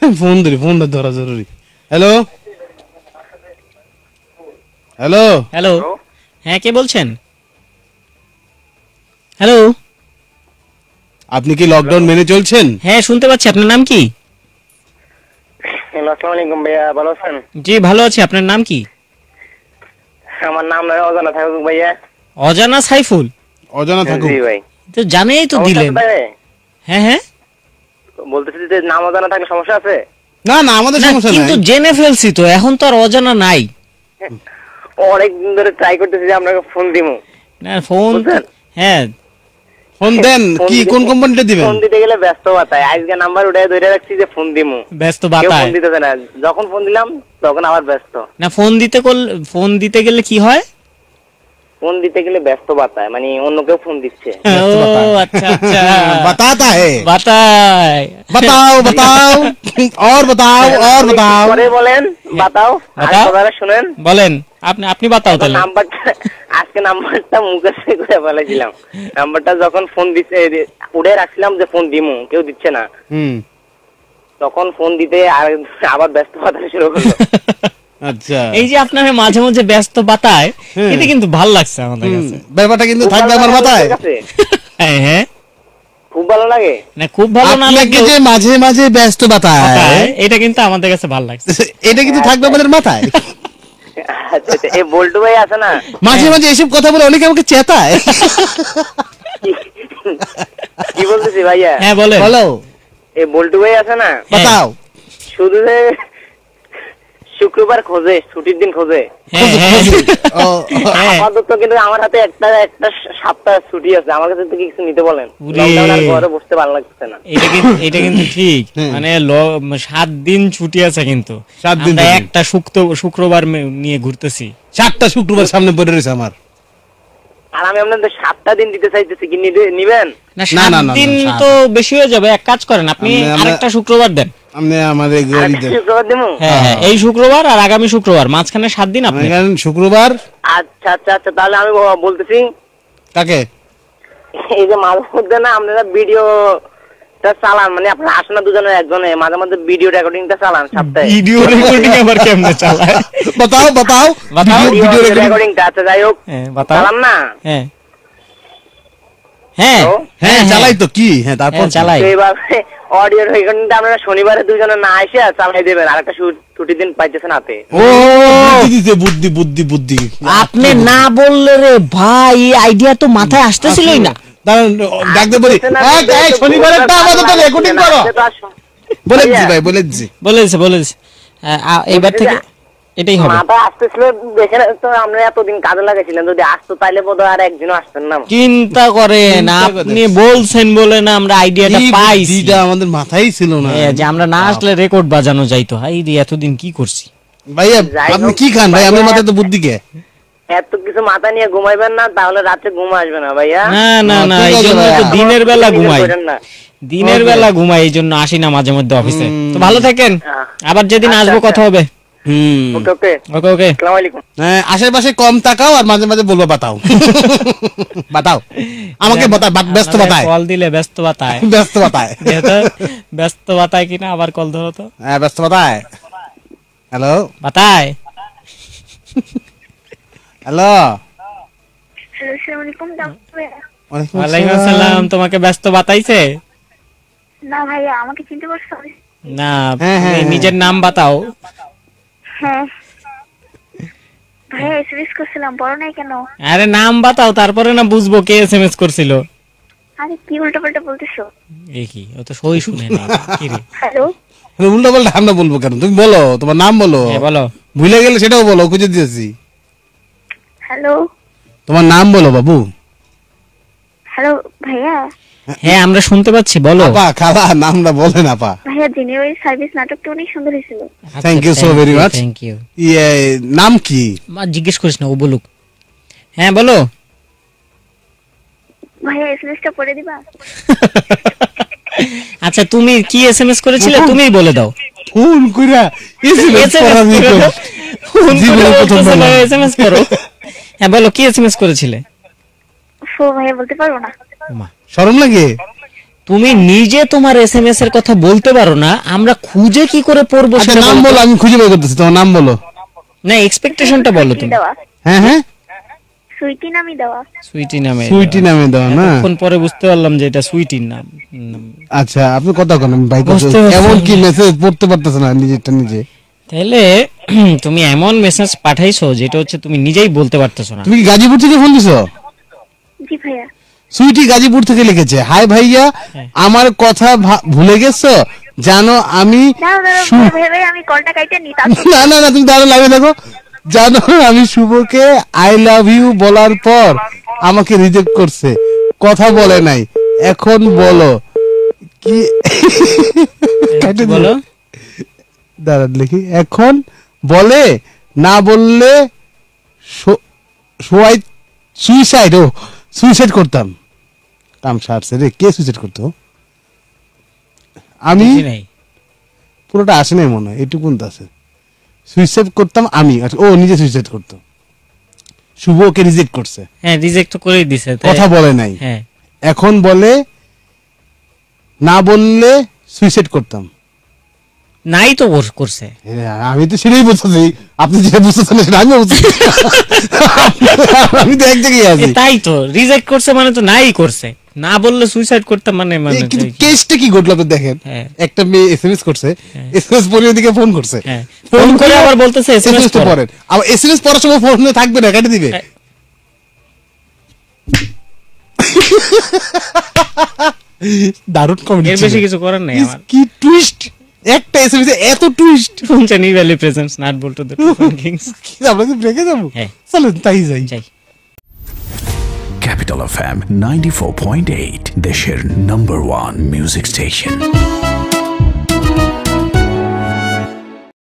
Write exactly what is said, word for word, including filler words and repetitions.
Phone ধরি, ফোনটা ধরা জরুরি। হ্যালো হ্যালো হ্যালো, হ্যাঁ কে বলছেন? হ্যালো, আপনি কি লকডাউন মেনে চলছেন? হ্যাঁ শুনতে পাচ্ছি। আপনার নাম কি? হ্যালো, আসসালামু আলাইকুম ভাইয়া, ভালো আছেন? জি ভালো আছি। আপনার নাম কি? আমার নাম নয় অজানা থাকুক ভাইয়া। অজানা সাইফুল? অজানা থাকুক। জি ভাই। তো জানেই তো দিলেন। হ্যাঁ হ্যাঁ বলতেছি যে নাম অজানা থাকলে সমস্যা আছে? না না, আমাদের সমস্যা নাই। কিন্তু জেনে ফেলছি তো, এখন তো আর অজানা নাই। অনেকদিন ধরে ট্রাই করতেছি যে আপনাকে ফোন দিমু। না ফোন, হ্যাঁ ফোন দেন। কি কোন কোম্পানিটা দিবেন? ফোন দিতে গেলে ব্যস্ত বাতায়। আজকে নাম্বার উঠায় ধরে রাখছি যে ফোন দিমু, ব্যস্ত কেউ বাতায়। ফোন দিতেছে না। যখন ফোন দিলাম তখন আবার ব্যস্ত। না ফোন দিতে করলে, ফোন দিতে গেলে কি হয়? ফোন দিতে গেলে ব্যস্ত বাতায়, মানে অন্য কেউ ফোন দিচ্ছে। ও আচ্ছা আচ্ছা, बताता है। বাতায়। बताओ बताओ और बताओ और बताओ। পরে বলেন, বাতাও। বাতাও। আপনারা শুনেন, বলেন আপনি, আপনি বাতাও তাহলে। নাম্বারটা আজকে নাম্বারটা মুখস্থ করে ফেলেছিলাম। নাম্বারটা যখন ফোন দিতে উড়ে রাখছিলাম যে ফোন দিমু, কেউ দিচ্ছে না, হুম তখন ফোন দিতে আর আবার ব্যস্ত হতে শুরু করলো। আচ্ছা, এই যে আপনার মাঝে মাঝে ব্যস্ত বাতায়, এটা কিন্তু ভালো লাগছে আমাদের কাছে। ব্যাপারটা কিন্তু থাকবে আমার মাথায়। হ্যাঁ হ্যাঁ, খুব ভালো লাগে। না খুব ভালো না আপনাকে যে মাঝে মাঝে ব্যস্ত বাতায়, এটা কিন্তু আমাদের কাছে ভালো লাগছে। এটা কিন্তু থাকবে আমাদের মাথায়। আচ্ছা আচ্ছা, এই বল্টু ভাই আছে না, মাঝে মাঝে এসব কথা বলে অনেকে আমাকে চেতায়। কি বলতেছি ভাইয়া? হ্যাঁ বলেন। বলো। এই বল্টু ভাই আছে না, বাতাও। শুধু যে শুক্রবার খোঁজে, ছুটির দিন খোঁজে। আপাতত কিন্তু আমার হাতে একটা একটা সপ্তাহ ছুটি আছে, আমার কাছে তো কিছু নিতে বলেন। লকডাউন আর ঘরে বসতে ভালো লাগছে না। এটা কিন্তু এটা কিন্তু ঠিক, মানে সাত দিন ছুটি আছে, কিন্তু আমরা একটা শুক্রবার নিয়ে ঘুরতেছি। সাতটা শুক্রবার সামনে পড়ে রয়েছে আমার। আর আমি আপনাদের সাতটা দিন দিতে চাইতেছি, কি নিবেন? না সাত দিন তো বেশি হয়ে যাবে। এক কাজ করেন, আপনি আরেকটা শুক্রবার দেন। আপনি আমাদের শুক্রবার দেবো। হ্যাঁ হ্যাঁ, এই শুক্রবার আর আগামী শুক্রবার, মাঝখানে সাত দিন আপনি শুক্রবার। আচ্ছা আচ্ছা আচ্ছা, তাহলে আমি বলতেছি কাকে, এই যে মাঝে মধ্যে না আপনারা ভিডিও চালান, মানে আপনারা আসেন না দুজনের একজনে, মাঝে মধ্যে ভিডিও রেকর্ডিংটা চালান সপ্তাহে। ভিডিও রেকর্ডিং আবার কেমনে চালায়? বাতাও বাতাও ভিডিও রেকর্ডিংটা। আচ্ছা যাই হোক, চালান না? হ্যাঁ হ্যাঁ হ্যাঁ চালাই তো। কি হ্যাঁ তারপর চালাই। এইভাবে অডিও রেকর্ডিংটা আপনারা শনিবারে দুজনে না এসে চালাই দেবেন, আর একটা ছুটির দিন পাইতেছেন হাতে। ও বুদ্ধি বুদ্ধি বুদ্ধি। আপনি না বললে রে ভাই, এই আইডিয়া তো মাথায় আসতেছিলই না। ডাকতে বলি, শনিবারেরটা আমাদের তো রেকর্ডিং করো। বলেছি ভাই, বলেছি বলেছে বলেছে এইবার থেকে এটাই হবে। মাথা আসতেছিল দেখে তো আমরা এতদিন কাজে লাগাইছিলাম, যদি আসতো তাইলে বোধহয় আর একদিনও আসতেন না। চিন্তা করেন, আপনি বলছেন বলে না আমরা আইডিয়াটা পাইছি। এটা আমাদের মাথায় ছিল না যে আমরা না আসলে রেকর্ড বাজানো যাইতো। হাই রে, এতদিন কি করছি ভাইয়া। আপনি কি খান ভাই? আমার মাথায় তো বুদ্ধি কে। এত কিছু মাথা নিয়ে ঘুমাইবেন না, তাহলে রাতে ঘুম আসবে না ভাইয়া। না না না, এই জন্য তো দিনের বেলা ঘুমাই, দিনের বেলা ঘুমাই, এই জন্য আসি না মাঝে মধ্যে অফিসে। তো ভালো থাকেন, আবার যেদিন আসবো কথা হবে। হুম ওকে ওকে ওকে ওকে, আসসালামু আলাইকুম। হ্যাঁ, আশেপাশে কম তাকাও আর মাঝে মাঝে বলবো বাতাও। বাতাও আমাকে, বাতা ব্যস্ত বাতায়। কল দিলে ব্যস্ত বাতায়, ব্যস্ত বাতায়। ব্যস্ত বাতায় কিনা, আবার কল ধরো তো। হ্যাঁ ব্যস্ত বাতায়। হ্যালো বাতায়। হ্যালো আসসালামু আলাইকুম। ওয়ালাইকুম আসসালাম। তোমাকে ব্যস্ত বাতাইছে? না ভাইয়া, আমাকে চিনতে পারছো না? নিজের নাম বাতাও। হ্যাঁ ভাইয়া, এসএমএস করছিলাম, পড়ো নাই কেন? আরে নাম বাতাও, তারপরে না বুঝবো কে এসএমএস করছিল। আরে কি উল্টাপাল্টা বলতেছো? এই কি, ও তো সই শুনে না। কি রে? হ্যালো, উল্টাপাল্টা আমরা বলবো কেন? তুমি বলো, তোমার নাম বলো। বলো। ভুলে গেলে সেটাও বলো, খুঁজে দিয়েছি। হ্যালো, তোমার নাম বলো বাবু। হ্যালো ভাইয়া। হ্যাঁ আমরা শুনতে পাচ্ছি, বলো। আপা খালা নামটা বলেন আপা। ভাইয়া, জেনুইন সার্ভিস নাটকটা অনেক সুন্দর হয়েছিল। Thank you so very much. Thank you. ইয়ে নাম কি? মা জিজ্ঞেস করিস না, ও বলুক। হ্যাঁ বলো। ভাইয়া এসএমএসটা পড়ে দিবা? আচ্ছা তুমি কি এসএমএস করেছিলে, তুমিই বলে দাও। ফোন কইরা এসএমএস করাবি তো? ফোন করে বলতেছ এসএমএস করো। হ্যাঁ বলো, কি এসএমএস করেছিলে? ফো ভাইয়া, বলতে পারবো না। ওমা, শরম লাগে? তুমি নিজে তোমার এসএমএস এর কথা বলতে পারো না, আমরা খুঁজে কি করে পড়বো আচ্ছা সেটা নাম বলো বলো, তো। আমি খুঁজে বের করতেছি, তোমার নাম বলো। না এক্সপেকটেশনটা বলো তুমি। দেওয়া হ্যাঁ হ্যাঁ সুইটি নামই দেওয়া। সুইটি নামে সুইটি নামে দাও না? এখন পরে বুঝতে পারলাম যে এটা সুইটির নাম। হুম। আচ্ছা আপনি কথা বলেন ভাই, বুঝতে পারছি। এমন কি মেসেজ পড়তে পারতেছ না নিজেরটা নিজে? তাহলে তুমি এমন মেসেজ পাঠাইছো যেটা হচ্ছে তুমি নিজেই বলতে পারতেছো না। তুমি কি গাজীপুর থেকে ফোন দিছো? জি ভাইয়া। সুইটি গাজীপুর থেকে লিখেছে, হাই ভাইয়া আমার কথা ভা- ভুলে গেছো, জানো আমি দাও দাও শু- ভাই ভাই আমি কলটা কাইটা নি তা না না না তুমি দাঁড়া লাইভে দেখো, জানো আমি শুভকে আই লাভ ইউ বলার পর আমাকে রিজেক্ট করছে, কথা বলে নাই, এখন বলো কি? কি বলো? দাঁড়া লিখি, এখন বলে না বললে সুইসাইড, ও সুইসাইড করতাম। কাম সারছে রে, কে সুইসাইড করতো? আমি বুঝি নাই। পুরোটা আসে নাই মনে হয়, এইটুকুন তো আছে। সুইসাইড করতাম আমি, আচ্ছা, ও নিজে সুইসাইড করতো, শুভ ওকে রিজেক্ট করছে, হ্যাঁ রিজেক্ট তো করেই দিছে। তাই- কথা বলে নাই, হ্যাঁ এখন বলে না বললে সুইসাইড করতাম। নাই তো ওর করছে। হ্যাঁ, আমি তো সেটাই বুঝতেছি, আপনি যেটা বুঝতেছেন সেটা আমি বুঝছি। আমি তো এক জায়গায় এ, আছি। তাই তো রিজেক্ট করছে মানে তো নাই করছে, না বললে সুইসাইড করতাম মানে মানে এ, কিন্তু কেসটা কি ঘটলো আপনি দেখেন, হ্যাঁ। একটা মেয়ে এসএমএস করছে, এসএমএস পরে ওদিকে ফোন করছে, হ্যাঁ, ফোন করে আবার বলতেছে এসএমএস এসএমএস পড়েন, আবার এসএমএস পড়ার সময় ফোন থাকবে না, কেটে দিবে। হ্যাঁ। দারুণ কমেডি, এর বেশি কিছু করার নাই আমার। কি টুইস্ট, একটা এসএমএস এত টুইস্ট। ফুনচানি valley presence nut bolt the kings. কি আমরা কি ব্রেকে যাবো? হ্যাঁ। চলেন তাই যাই। যাই। Capital F M ninety-four point eight, দেশের number one music station.